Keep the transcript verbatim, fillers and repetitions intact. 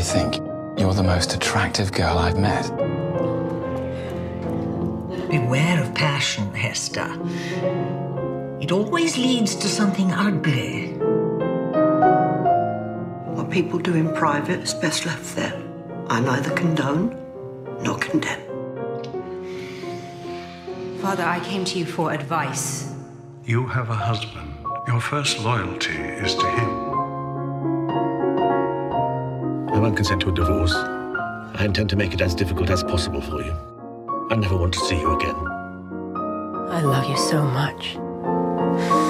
think you're the most attractive girl I've met. Beware of passion, Hester. It always leads to something ugly. What people do in private is best left there. I neither condone nor condemn. Father, I came to you for advice. You have a husband. Your first loyalty is to him. I won't consent to a divorce. I intend to make it as difficult as possible for you. I never want to see you again. I love you so much.